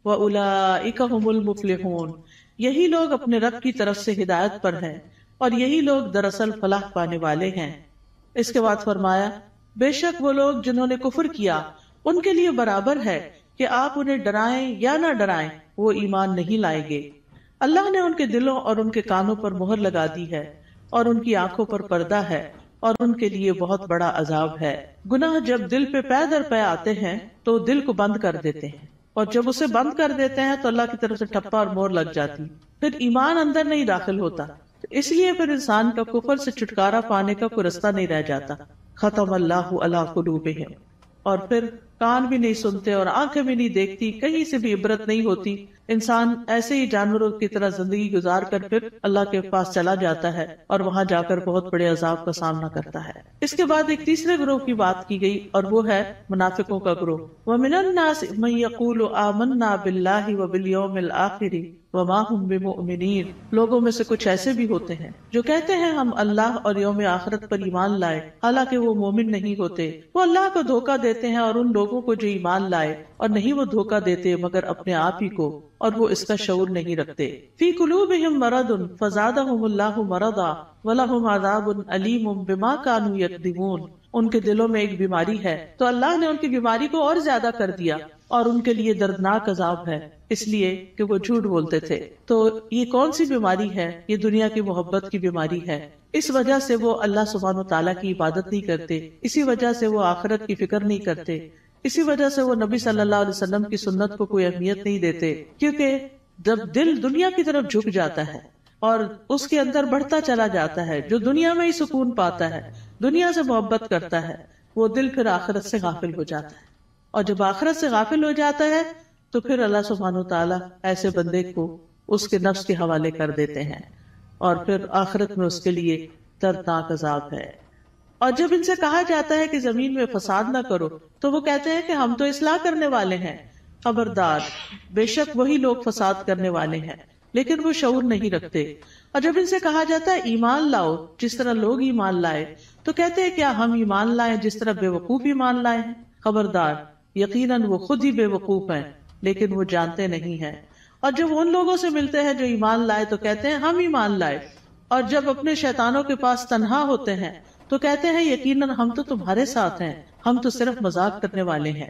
واولئک ھم المفلحون، یہی لوگ اپنے رب کی طرف سے ہدایت پر ہیں اور یہی لوگ دراصل فلاح پانے والے ہیں۔ اس کے بعد فرمایا بے شک وہ لوگ جنہوں نے کفر کیا ان کے لیے برابر ہے کہ آپ انہیں ڈرائیں یا نہ ڈرائیں، وہ ایمان نہیں لائیں گے۔ اللہ نے ان کے دلوں اور ان کے کانوں پر مہر لگا دی ہے اور ان کی آنکھوں پر پردہ ہے اور ان کے لیے بہت بڑا عذاب ہے۔ گناہ جب دل پہ پے در پے آتے ہیں تو دل کو بند کر دیتے ہیں، اور جب اسے بند کر دیتے ہیں تو اللہ کی طرف سے ٹھپا اور مہر لگ جاتی، پھر ایمان اندر نہیں داخل ہوتا، اس لیے پھر انسان کا کفر سے چھٹکارا پانے کا کوئی رستہ نہیں رہ جاتا۔ ختم اللہ علی قلوبہم، اور پھر کان بھی نہیں سنتے اور آنکھیں بھی نہیں دیکھتی، کہیں سے بھی عبرت نہیں ہوتی، انسان ایسے ہی جانوروں کی طرح زندگی گزار کر پھر اللہ کے پاس چلا جاتا ہے اور وہاں جا کر بہت بڑے عذاب کا سامنا کرتا ہے۔ اس کے بعد ایک تیسرے گروہ کی بات کی گئی اور وہ ہے منافقوں کا گروہ۔ وَمِنَ النَّاسِ مَن يَقُولُ آمَنَّا بِاللَّهِ وَبِالْيَوْمِ الْآخِرِ وَمَا هُمْ بِمُؤْمِنِينَ، لوگوں میں سے کچھ ایسے بھی ہوتے ہیں جو کہتے ہیں ہم اللہ اور یوم آخرت پر ایمان لائے، حالانکہ وہ مومن نہیں ہوتے۔ وہ اللہ کو دھوکہ دیتے ہیں اور ان لوگوں کو جو ایمان لائے، اور نہیں وہ دھوکہ دیتے مگر اپنے آپ ہی کو، اور وہ اس کا شعور نہیں رکھتے۔ فی قلوبہم مرض فزادہم اللہ مرضا ولہم عذاب علیم بما کانوا یکذبون، ان کے دلوں میں ایک بیماری ہے تو اللہ نے ان کی بیماری کو اور زیادہ کر دیا اور ان کے لیے دردناک عذاب ہے، اس لیے کہ وہ جھوٹ بولتے تھے۔ تو یہ کون سی بیماری ہے؟ یہ دنیا کی محبت کی بیماری ہے۔ اس وجہ سے وہ اللہ سبحانہ وتعالیٰ کی عبادت نہیں کرتے، اسی وجہ سے وہ آخرت کی فکر نہیں کرتے، اسی وجہ سے وہ نبی صلی اللہ علیہ وسلم کی سنت کو کوئی اہمیت نہیں دیتے، کیونکہ جب دل دنیا کی طرف جھک جاتا ہے اور اس کے اندر بڑھتا چلا جاتا ہے، جو دنیا میں ہی سکون پاتا ہے، دنیا سے محبت کرتا ہے، وہ دل پھر آخرت سے غافل ہو جاتا ہے، اور جب آخرت سے غافل ہو جاتا ہے تو پھر اللہ سبحانہ وتعالیٰ ایسے بندے کو اس کے نفس کے حوالے کر دیتے ہیں، اور پھر آخرت میں اس کے لیے دردناک عذاب ہے۔ اور جب ان سے کہا جاتا ہے کہ زمین میں فساد نہ کرو تو وہ کہتے ہیں کہ ہم تو اصلاح کرنے والے ہیں۔ خبردار، بے شک وہی لوگ فساد کرنے والے ہیں لیکن وہ شعور نہیں رکھتے۔ اور جب ان سے کہا جاتا ہے ایمان لاؤ جس طرح لوگ ایمان لائے تو کہتے ہیں کیا ہم ایمان لائیں جس طرح بے وقوف ایمان لائے ہیں؟ خبردار، یقیناً وہ خود ہی بے وقوف ہیں لیکن وہ جانتے نہیں ہیں۔ اور جب ان لوگوں سے ملتے ہیں جو ایمان لائے تو کہتے ہیں ہم ایمان لائے، اور جب اپنے شیطانوں کے پاس تنہا ہوتے ہیں تو کہتے ہیں یقیناً ہم تو تمہارے ساتھ ہیں، ہم تو صرف مذاق کرنے والے ہیں۔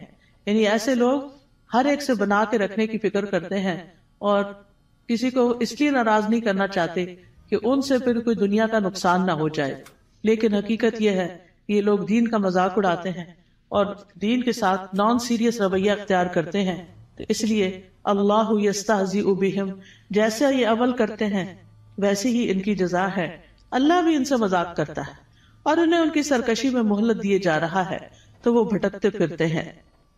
یعنی ایسے لوگ ہر ایک سے بنا کے رکھنے کی فکر کرتے ہیں اور کسی کو اس لیے ناراض نہیں کرنا چاہتے کہ ان سے پھر کوئی دنیا کا نقصان نہ ہو جائے. لیکن حقیقت یہ ہے کہ یہ لوگ دین کا مذاق اڑاتے ہیں اور دین کے ساتھ نان سیریس رویہ اختیار کرتے ہیں. تو اس لیے اللہ یستہزئ بہم، جیسے یہ عمل کرتے ہیں ویسے ہی ان کی جزا ہے. اللہ بھی ان سے مذاق کرتا ہے اور انہیں ان کی سرکشی میں مہلت دیے جا رہا ہے تو وہ بھٹکتے پھرتے ہیں.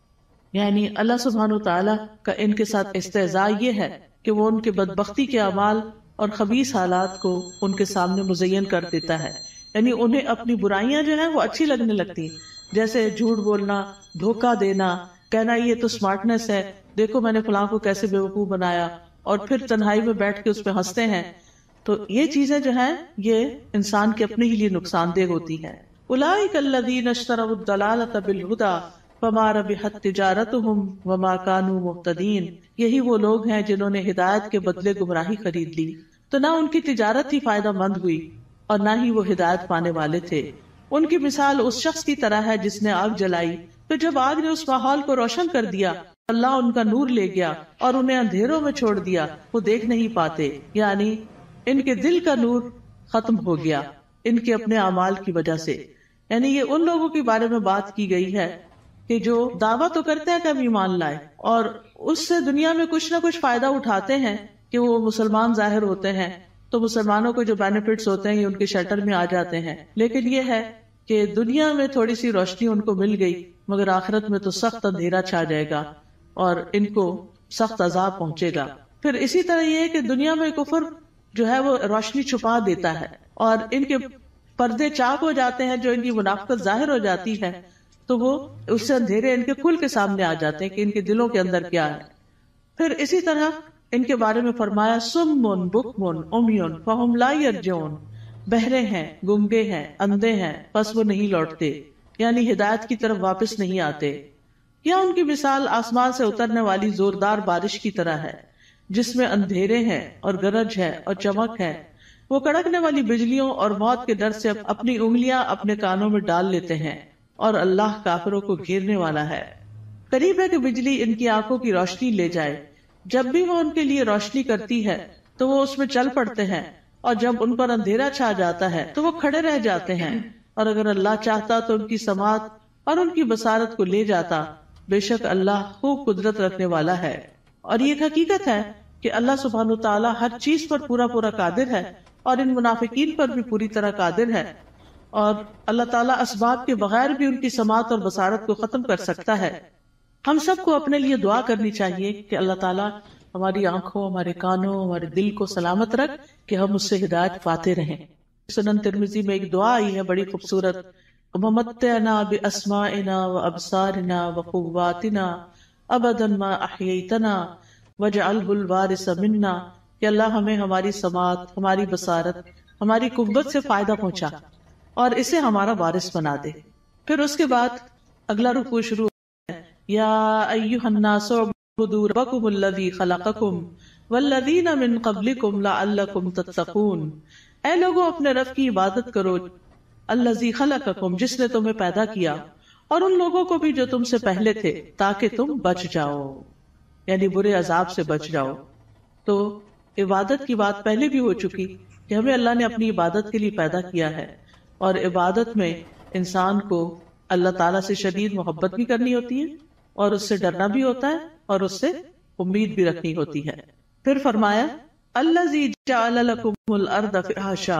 یعنی اللہ سبحانہ وتعالیٰ کا ان کے ساتھ استہزاء یہ ہے کہ وہ ان کے بدبختی کے اعمال اور خبیث حالات کو ان کے سامنے مزین کر دیتا ہے. یعنی انہیں اپنی برائیاں جو ہیں وہ اچھی لگنے لگتی ہیں، جیسے جھوٹ بولنا، دھوکہ دینا، کہنا یہ تو سمارٹنس ہے، دیکھو میں نے فلاں کو کیسے بیوقوف بنایا، اور پھر تنہائی میں بیٹھ کے اس پہ ہنستے ہیں. تو یہ چیزیں جو ہیں یہ انسان کے اپنے ہی لیے نقصان دہ ہوتی ہیں. اولئک الذین اشتروا الضلالۃ بالہدی فما ربحت تجارتہم وما کانوا مہتدین. یہی وہ لوگ ہیں جنہوں نے ہدایت کے بدلے گمراہی خرید لی، تو نہ ان کی تجارت ہی فائدہ مند ہوئی اور نہ ہی وہ ہدایت پانے والے تھے. ان کی مثال اس شخص کی طرح ہے جس نے آگ جلائی، تو جب آگ نے اس ماحول کو روشن کر دیا اللہ ان کا نور لے گیا اور انہیں اندھیروں میں چھوڑ دیا، وہ دیکھ نہیں پاتے. یعنی ان کے دل کا نور ختم ہو گیا ان کے اپنے اعمال کی وجہ سے. یعنی یہ ان لوگوں کے بارے میں بات کی گئی ہے کہ جو دعویٰ تو کرتے ہیں کہ ہم ایمان لائے اور اس سے دنیا میں کچھ نہ کچھ فائدہ اٹھاتے ہیں کہ وہ مسلمان ظاہر ہوتے ہیں تو مسلمانوں کو جو بینیفٹس ہوتے ہیں یہ ان کے شٹر میں آ جاتے ہیں. لیکن یہ ہے کہ دنیا میں تھوڑی سی روشنی ان کو مل گئی مگر آخرت میں تو سخت اندھیرا چھا جائے گا اور ان کو سخت عذاب پہنچے گا. پھر اسی طرح یہ ہے کہ دنیا میں کفر جو ہے وہ روشنی چھپا دیتا ہے اور ان کے پردے چاک ہو جاتے ہیں، جو ان کی منافقت ظاہر ہو جاتی ہے تو وہ اس سے اندھیرے ان کے کھل کے سامنے آ جاتے ہیں کہ ان کے دلوں کے اندر کیا ہے. پھر اسی طرح ان کے بارے میں فرمایا سم بکم عمی فہم لا یرجعون، بہرے ہیں، گنگے ہیں، اندھے ہیں، پس وہ نہیں لوٹتے، یعنی ہدایت کی طرف واپس نہیں آتے. یا ان کی مثال آسمان سے اترنے والی زوردار بارش کی طرح ہے جس میں اندھیرے ہیں اور گرج ہے اور چمک ہے. وہ کڑکنے والی بجلیوں اور موت کے ڈر سے اپنی انگلیاں اپنے کانوں میں ڈال لیتے ہیں اور اللہ کافروں کو گھیرنے والا ہے. قریب ہے کہ بجلی ان کی آنکھوں کی روشنی لے جائے، جب بھی وہ ان کے لیے روشنی کرتی ہے تو وہ اس میں چل پڑتے ہیں اور جب ان پر اندھیرا چھا جاتا ہے تو وہ کھڑے رہ جاتے ہیں. اور اگر اللہ چاہتا تو ان کی سماعت اور ان کی بصارت کو لے جاتا، بے شک اللہ خوب قدرت رکھنے والا ہے. اور یہ ایک حقیقت ہے کہ اللہ سبحانہ تعالیٰ ہر چیز پر پورا پورا قادر ہے اور ان منافقین پر بھی پوری طرح قادر ہے، اور اللہ تعالیٰ اسباب کے بغیر بھی ان کی سماعت اور بصارت کو ختم کر سکتا ہے. ہم سب کو اپنے لیے دعا کرنی چاہیے کہ اللہ تعالیٰ ہماری آنکھوں، ہمارے کانوں، ہمارے دل کو سلامت رکھ کہ ہم اس سے ہدایت پاتے رہیں. سنن ترمذی میں ایک دعا آئی ہے بڑی خوبصورت، وَمَتِّعْنَا بِأَسْمَاعِنَا وَأَبْصَارِنَا وَقُوَّاتِنَا أَبَدًا مَا أَحْيَيْتَنَا وَاجْعَلْهُ الْوَارِثَ مِنَّا، کہ اللہ ہمیں ہماری سماعت، ہماری بصارت، ہماری قوت سے فائدہ پہنچا اور اسے ہمارا وارث بنا دے. پھر اس کے بعد اگلا رکوع شروع ہے، یا ایھا الناس اعبدوا ربکم الذی خلقکم والذین من قبلکم لعلکم تتقون. اے لوگوں اپنے رب کی عبادت کرو، الذی خلقکم جس نے تمہیں پیدا کیا، اور ان لوگوں کو بھی جو تم سے پہلے تھے، تاکہ تم بچ جاؤ، یعنی برے عذاب سے بچ جاؤ. تو عبادت کی بات پہلے بھی ہو چکی کہ ہمیں اللہ نے اپنی عبادت کے لیے پیدا کیا ہے، اور عبادت میں انسان کو اللہ تعالیٰ سے شدید محبت بھی کرنی ہوتی ہے اور اس سے ڈرنا بھی ہوتا ہے اور اس سے امید بھی رکھنی ہوتی ہے. پھر فرمایا الذی جعل لکم الارض فراشا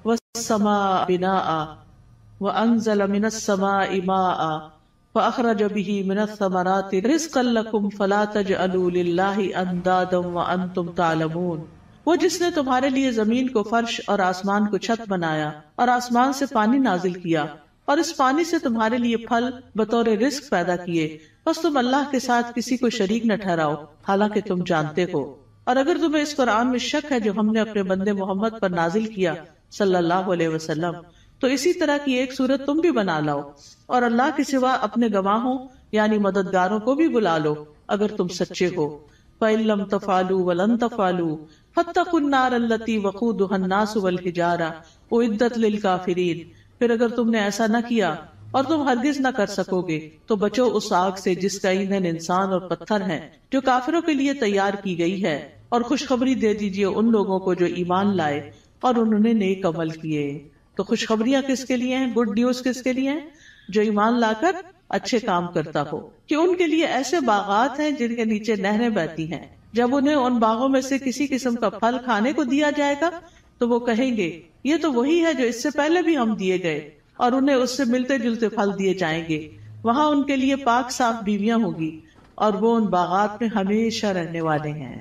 والسماء بناء وانزل من السماء ماء فاخرج به من الثمرات رزقا لکم فلا تجعلوا للہ اندادا وانتم تعلمون. وہ جس نے تمہارے لیے زمین کو فرش اور آسمان کو چھت بنایا اور آسمان سے پانی نازل کیا اور اس پانی سے تمہارے لیے پھل بطور رزق پیدا کیے، بس تم اللہ کے ساتھ کسی کو شریک نہ ٹھہراؤ حالانکہ تم جانتے ہو. اور اگر تمہیں اس قرآن میں شک ہے جو ہم نے اپنے بندے محمد پر نازل کیا صلی اللہ علیہ وسلم، تو اسی طرح کی ایک صورت تم بھی بنا لاؤ اور اللہ کے سوا اپنے گواہوں یعنی مددگاروں کو بھی بلا لو اگر تم سچے ہو. فَإِن لَّمْ تَفْعَلُوا وَلَن تَفْعَلُوا فَاتَّقُوا النَّارَ الَّتِي وَقُودُهَا النَّاسُ وَالْحِجَارَةُ أُعِدَّتْ لِلْكَافِرِينَ. پھر اگر تم نے ایسا نہ کیا اور تم ہرگز نہ کر سکو گے، تو بچو اس آگ سے جس کا ایندھن انسان اور پتھر ہے، جو کافروں کے لیے تیار کی گئی ہے، اور خوشخبری دے دیجیے ان لوگوں کو جو ایمان لائے اور انہوں نے نیک عمل کیے۔ تو خوشخبریاں کس کے لیے ہیں؟ گڈ نیوز کس کے لیے ہیں؟ جو ایمان لا کر اچھے کام کرتا ہو، کہ ان کے لیے ایسے باغات ہیں جن کے نیچے نہریں بہتی ہیں، جب انہیں ان باغوں میں سے کسی قسم کا پھل کھانے کو دیا جائے گا تو وہ کہیں گے یہ تو وہی ہے جو اس سے پہلے بھی ہم دیے گئے، اور انہیں اس سے ملتے جلتے پھل دیے جائیں گے۔ وہاں ان کے لیے پاک صاف بیویاں ہوگی، اور وہ ان باغات میں ہمیشہ رہنے والے ہیں،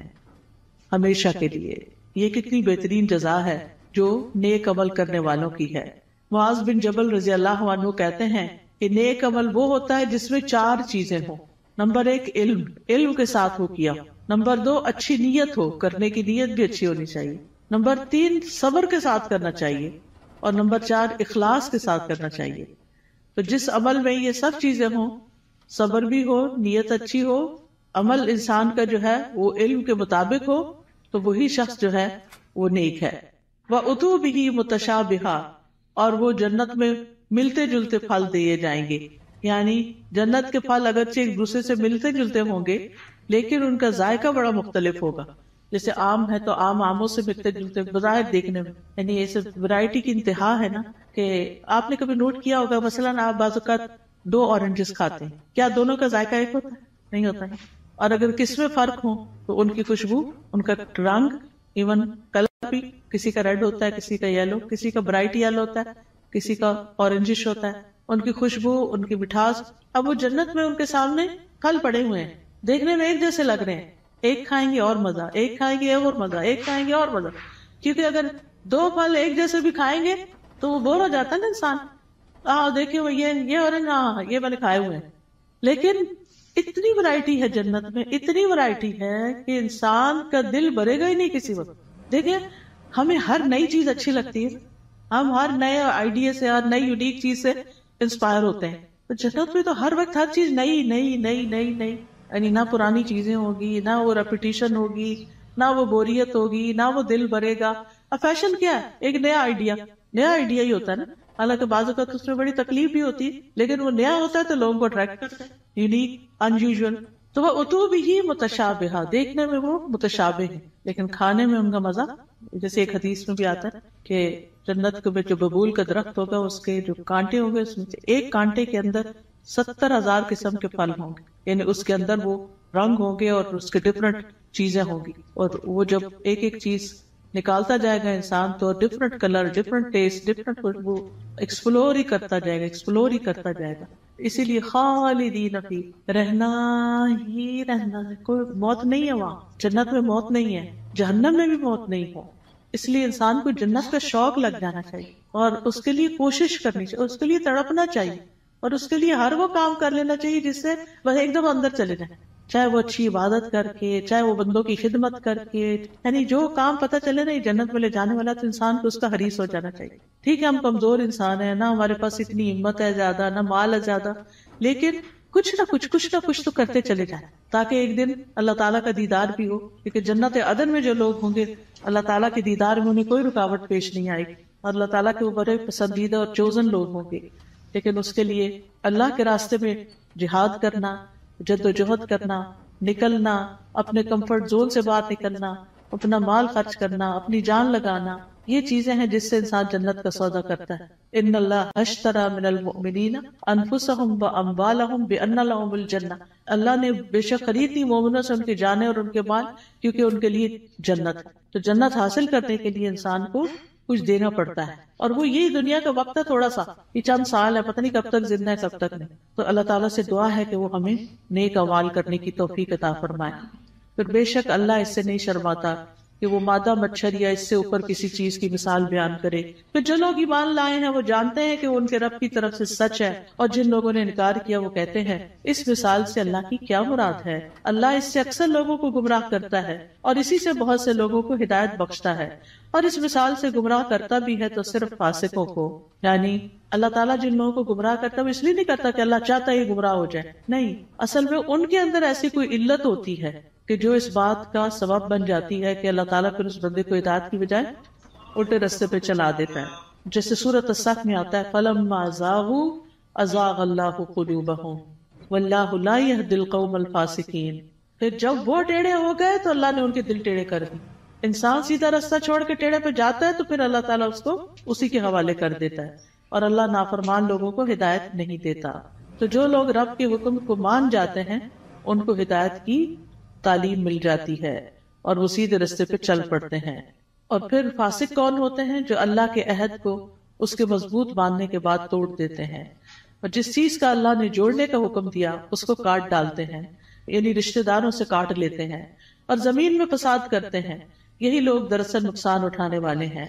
ہمیشہ کے لیے۔ یہ کتنی بہترین جزا ہے جو نیک عمل کرنے والوں کی ہے۔ معاذ بن جبل رضی اللہ عنہ کہتے ہیں کہ نیک عمل وہ ہوتا ہے جس میں 4 چیزیں ہوں۔ نمبر 1 علم کے ساتھ ہو کیا۔ نمبر 2 اچھی نیت ہو، کرنے کی نیت بھی اچھی ہونی چاہیے۔ نمبر 3 صبر کے ساتھ کرنا چاہیے، اور نمبر 4 اخلاص کے ساتھ کرنا چاہیے۔ تو جس عمل میں یہ سب چیزیں ہوں، صبر بھی ہو، نیت اچھی ہو، عمل انسان کا جو ہے وہ علم کے مطابق ہو، تو وہی شخص جو ہے وہ نیک ہے۔ وَأُتُوا بِهِ مُتَشَابِهًا، اور وہ جنت میں ملتے جلتے پھل دیے جائیں گے۔ یعنی جنت کے پھل اگرچہ ایک دوسرے سے ملتے جلتے ہوں گے، لیکن ان کا ذائقہ بڑا مختلف ہوگا۔ جیسے آم ہے تو آموں سے ملتے جلتے بظاہر دیکھنے میں، یعنی ایسے ورائٹی کی انتہا ہے نا، کہ آپ نے کبھی نوٹ کیا ہوگا مثلاً آپ بعض اوقات 2 اورنجز کھاتے ہیں، کیا دونوں کا ذائقہ ایک ہوتا ہے؟ نہیں ہوتا ہے۔ اور اگر کس میں فرق ہو تو ان کی خوشبو، ان کا رنگ، ایون کلر بھی، کسی کا ریڈ ہوتا ہے، کسی کا یلو، کسی کا برائٹ یلو ہوتا ہے، کسی کا اورنجش ہوتا ہے، ان کی خوشبو، ان کی مٹھاس۔ اب وہ جنت میں ان کے سامنے پھل پڑے ہوئے ہیں، دیکھنے میں ایک جیسے لگ رہے ہیں، ایک کھائیں گے اور مزہ، ایک کھائیں گے اور مزہ، ایک کھائیں گے اور مزہ، کیونکہ اگر 2 پھل ایک جیسے بھی کھائیں گے تو وہ بور ہو جاتا ہے نا انسان۔ دیکھیں وہ یہ اورنج، ہاں یہ میں نے کھائے ہوئے ہیں۔ لیکن اتنی ورائٹی ہے جنت میں، اتنی ورائٹی ہے کہ انسان کا دل بھرے گا ہی نہیں کسی وقت۔ دیکھیں ہمیں ہر نئی چیز اچھی لگتی ہے، ہم ہر نئے آئیڈیا سے، ہر نئی یونیک چیز سے انسپائر ہوتے ہیں۔ تو جنت میں تو ہر وقت ہر چیز نئی نئی نئی نئی نئی، یعنی نہ پرانی چیزیں ہوگی، نہ وہ ریپیٹیشن ہوگی، نہ وہ بوریت ہوگی، نہ وہ دل بھرے گا۔ اب فیشن کیا ہے؟ ایک نیا آئیڈیا ہی ہوتا ہے نا، حالانکہ بعض اوقات اس میں بڑی تکلیف بھی ہوتی ہے، لیکن وہ نیا ہوتا ہے تو لوگوں کو اٹریکٹ کرتا ہے، یونیک، ان یوزول۔ تو وہ اتو بھی متشابہہ، دیکھنے میں وہ متشابہ ہے لیکن کھانے میں ان کا مزہ، جیسے ایک حدیث میں بھی آتا ہے کہ جنت کے جو ببول کا درخت ہوگا، اس کے جو کانٹے ہوں گے، اس میں سے ایک کانٹے کے اندر 70,000 قسم کے پھل ہوں گے، یعنی اس کے اندر وہ رنگ ہوں گے اور اس کے ڈفرنٹ چیزیں ہوں گی، اور وہ جب ایک ایک چیز نکالتا جائے گا انسان تو different colour, different taste, different وہ ایکسپلور ہی کرتا جائے گا۔ اسی لیے خالدین فی، رہنا ہی رہنا ہے، کوئی موت نہیں ہے وہاں۔ جنت میں موت نہیں ہے، جہنم میں بھی موت نہیں ہے۔ اس لیے انسان کو جنت کا شوق لگ جانا چاہیے، اور اس کے لیے کوشش کرنی چاہیے، اس کے لیے تڑپنا چاہیے، اور اس کے لیے ہر وہ کام کر لینا چاہیے جس سے وہ ایک دم اندر چلے جائے، چاہے وہ اچھی عبادت کر کے، چاہے وہ بندوں کی خدمت کر کے، یعنی جو کام پتہ چلے نا یہ جنت میں لے جانے والا، تو انسان کو اس کا حریص ہو جانا چاہیے۔ ٹھیک ہے ہم کمزور انسان ہیں، نہ ہمارے پاس اتنی ہمت ہے زیادہ، نہ مال ہے زیادہ، لیکن کچھ نہ کچھ تو کرتے چلے جائیں، تاکہ ایک دن اللہ تعالیٰ کا دیدار بھی ہو، کیونکہ جنت عدن میں جو لوگ ہوں گے اللہ تعالیٰ کے دیدار میں انہیں کوئی رکاوٹ پیش نہیں آئے گی، اور اللہ تعالیٰ کے وہ بڑے پسندیدہ اور چوزن لوگ ہوں گے۔ لیکن اس کے لیے اللہ کے راستے میں جہاد کرنا، جدوجہد کرنا، نکلنا، اپنے کمفرٹ زون سے باہر نکلنا، اپنا مال خرچ کرنا، اپنی جان لگانا، یہ چیزیں ہیں جس سے انسان جنت کا سودا کرتا ہے۔ ان اللہ اشترى من المؤمنین انفسهم واموالهم بان لهم الجنہ، اللہ نے بے شک خرید لی مومنوں سے ان کی جانیں اور ان کے مال، کیونکہ ان کے لیے جنت ہے۔ تو جنت حاصل کرنے کے لیے انسان کو کچھ دینا پڑتا ہے، اور وہ یہی دنیا کا وقت ہے، تھوڑا سا، یہ چند سال ہے، پتہ نہیں کب تک زندہ ہے کب تک نہیں۔ تو اللہ تعالیٰ سے دعا ہے کہ وہ ہمیں نیک اعمال کرنے کی توفیق عطا فرمائے۔ پھر بے شک اللہ اس سے نہیں شرماتا کہ وہ مادہ مچھر یا اس سے اوپر کسی چیز کی مثال بیان کرے۔ پھر جو لوگ ایمان لائے ہیں وہ جانتے ہیں کہ وہ ان کے رب کی طرف سے سچ ہے، اور جن لوگوں نے انکار کیا وہ کہتے ہیں اس مثال سے اللہ کی کیا مراد ہے؟ اللہ اس سے اکثر لوگوں کو گمراہ کرتا ہے اور اسی سے بہت سے لوگوں کو ہدایت بخشتا ہے، اور اس مثال سے گمراہ کرتا بھی ہے تو صرف فاسقوں کو۔ یعنی اللہ تعالیٰ جن لوگوں کو گمراہ کرتا ہے وہ اس لیے نہیں کرتا کہ اللہ چاہتا ہے یہ گمراہ ہو جائے، نہیں، اصل میں ان کے اندر ایسی کوئی علت ہوتی ہے کہ جو اس بات کا سبب بن جاتی ہے کہ اللہ تعالیٰ پھر اس بندے کو ہدایت کی بجائے الٹے راستے پہ چلا دیتا ہے۔ جیسے سورۃ الصف میں آتا ہے فَلَمَّا زَاغُوا ازاغ اللہ قلوبہم واللہ لا یہدی القوم الفاسقین. پھر جب وہ ٹیڑھے ہو گئے تو اللہ نے ان کے دل ٹیڑھے کر دی. انسان سیدھا راستہ چھوڑ کے ٹیڑھے پہ جاتا ہے تو پھر اللہ تعالیٰ اس کو اسی کے حوالے کر دیتا ہے، اور اللہ نافرمان لوگوں کو ہدایت نہیں دیتا. تو جو لوگ رب کے حکم کو مان جاتے ہیں ان کو ہدایت کی تعلیم مل جاتی ہے اور وہ سیدھے راستے پہ چل پڑتے ہیں. اور پھر فاسق کون ہوتے ہیں؟ جو اللہ کے عہد کو اس کے مضبوط باندھنے کے بعد توڑ دیتے ہیں، اور جس چیز کا اللہ نے جوڑنے کا حکم دیا اس کو کاٹ ڈالتے ہیں، یعنی رشتہ داروں سے کاٹ لیتے ہیں اور زمین میں فساد کرتے ہیں. یہی لوگ دراصل نقصان اٹھانے والے ہیں.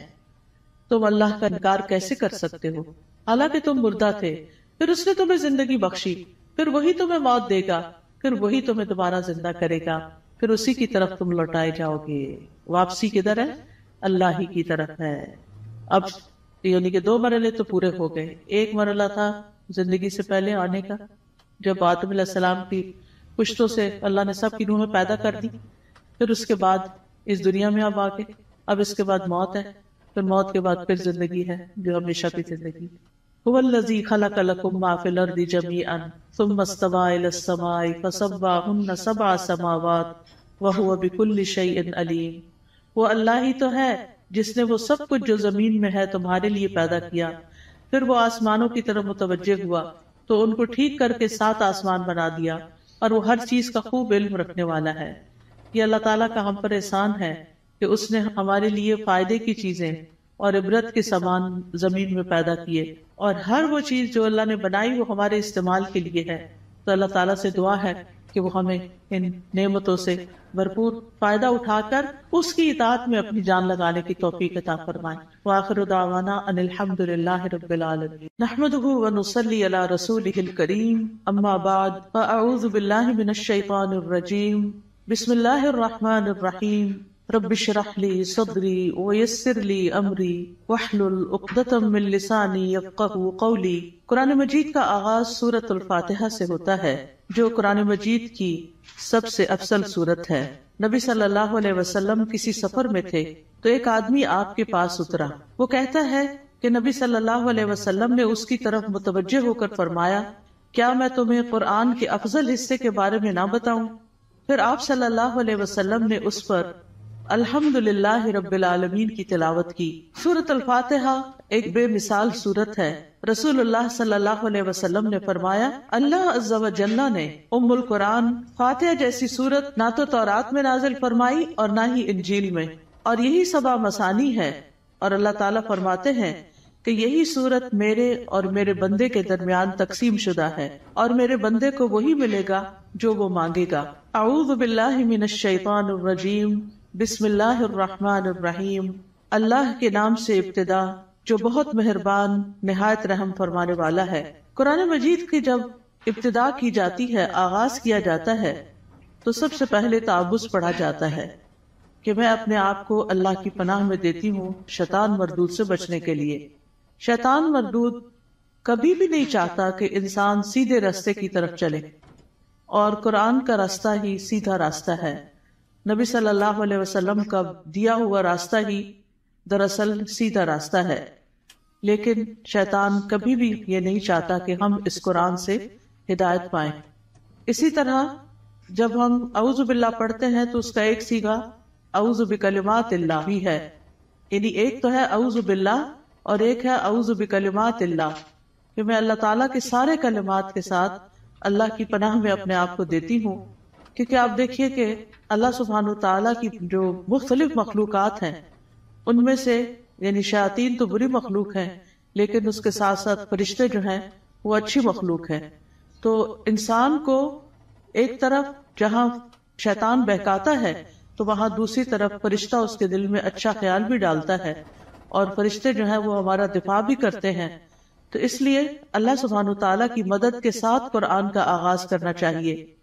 تم اللہ کا انکار کیسے کر سکتے ہو حالانکہ تم مردہ تھے، پھر اس نے تمہیں زندگی بخشی، پھر وہی تمہیں موت دے گا، پھر وہی تمہیں دوبارہ زندہ کرے گا، پھر اسی کی طرف تم لوٹائے جاؤ گے. واپسی کدھر ہے؟ اللہ ہی کی طرف ہے. اب یعنی کہ 2 مرحلے تو پورے ہو گئے. ایک مرحلہ تھا زندگی سے پہلے آنے کا، جب آدم علیہ السلام کی پشتوں سے اللہ نے سب کی روحیں پیدا کر دی. پھر اس کے بعد اس دنیا میں اب آگے، اب اس کے بعد موت ہے، پھر موت کے بعد پھر زندگی ہے جو ہمیشہ کی زندگی. هو الذی خلق لکم ما فی الارض جمیعا ثم استوى الی السماء فسواہن 7 سماوات وہو بکل شیء علیم. وہ اللہ ہی تو ہے جس نے وہ سب کچھ جو زمین میں ہے تمہارے لیے پیدا کیا، پھر وہ آسمانوں کی طرف متوجہ ہوا تو ان کو ٹھیک کر کے 7 آسمان بنا دیا، اور وہ ہر چیز کا خوب علم رکھنے والا ہے. یہ اللہ تعالیٰ کا ہم پر احسان ہے کہ اس نے ہمارے لیے فائدے کی چیزیں اور عبرت کے سامان زمین میں پیدا کیے، اور ہر وہ چیز جو اللہ نے بنائی وہ ہمارے استعمال کے لیے ہے. تو اللہ تعالیٰ سے دعا ہے کہ وہ ہمیں ان نعمتوں سے بھرپور فائدہ اٹھا کر اس کی اطاعت میں اپنی جان لگانے کی توفیق عطا فرمائے. وآخر دعوانا ان الحمد للہ رب العالمین. نحمده ونصلی علی رسولہ الکریم. اما بعد فاعوذ باللہ من الشیطان الرجیم. بسم اللہ الرحمن الرحیم. رب اشرح لی صدری ویسر لی امری واحلل عقدۃ من لسانی یفقہوا قولی. قرآن مجید کا آغاز سورۃ الفاتحہ سے ہوتا ہے جو قرآن مجید کی سب سے افضل سورت ہے. نبی صلی اللہ علیہ وسلم کسی سفر میں تھے تو ایک آدمی آپ کے پاس اترا. وہ کہتا ہے کہ نبی صلی اللہ علیہ وسلم نے اس کی طرف متوجہ ہو کر فرمایا، کیا میں تمہیں قرآن کے افضل حصے کے بارے میں نہ بتاؤں؟ پھر آپ صلی اللہ علیہ وسلم نے اس پر الحمدللہ رب العالمین کی تلاوت کی. سورۃ الفاتحہ ایک بے مثال سورت ہے. رسول اللہ صلی اللہ علیہ وسلم نے فرمایا، اللہ عز و جل نے ام القرآن فاتحہ جیسی سورت نہ تو تورات میں نازل فرمائی اور نہ ہی انجیل میں، اور یہی 7 مثانی ہے. اور اللہ تعالیٰ فرماتے ہیں کہ یہی سورت میرے اور میرے بندے کے درمیان تقسیم شدہ ہے، اور میرے بندے کو وہی ملے گا جو وہ مانگے گا. اعوذ باللہ من الشیطان الرجیم. بسم اللہ الرحمن الرحیم. اللہ کے نام سے ابتدا جو بہت مہربان نہایت رحم فرمانے والا ہے. قرآن مجید کی جب ابتدا کی جاتی ہے، آغاز کیا جاتا ہے، تو سب سے پہلے تعوذ پڑھا جاتا ہے کہ میں اپنے آپ کو اللہ کی پناہ میں دیتی ہوں شیطان مردود سے بچنے کے لیے. شیطان مردود کبھی بھی نہیں چاہتا کہ انسان سیدھے راستے کی طرف چلے، اور قرآن کا راستہ ہی سیدھا راستہ ہے. نبی صلی اللہ علیہ وسلم کا دیا ہوا راستہ ہی دراصل سیدھا راستہ ہے، لیکن شیطان کبھی بھی یہ نہیں چاہتا کہ ہم اس قرآن سے ہدایت پائیں. اسی طرح جب ہم اعوذ باللہ پڑھتے ہیں تو اس کا ایک صیغہ اعوذ بکلمات اللہ بھی ہے، یعنی ایک تو ہے اعوذ باللہ اور ایک ہے اعوذ بکلمات اللہ، کہ میں اللہ تعالیٰ کے سارے کلمات کے ساتھ اللہ کی پناہ میں اپنے آپ کو دیتی ہوں. کیونکہ آپ دیکھیے کہ اللہ سبحانہ وتعالیٰ کی جو مختلف مخلوقات ہیں ان میں سے یعنی شیاطین تو بری مخلوق ہیں، لیکن اس کے ساتھ ساتھ فرشتے جو ہیں وہ اچھی مخلوق ہیں. تو انسان کو ایک طرف جہاں شیطان بہکاتا ہے تو وہاں دوسری طرف فرشتہ اس کے دل میں اچھا خیال بھی ڈالتا ہے، اور فرشتے جو ہیں وہ ہمارا دفاع بھی کرتے ہیں. تو اس لیے اللہ سبحانہ وتعالیٰ کی مدد کے ساتھ قرآن کا آغاز کرنا چاہیے.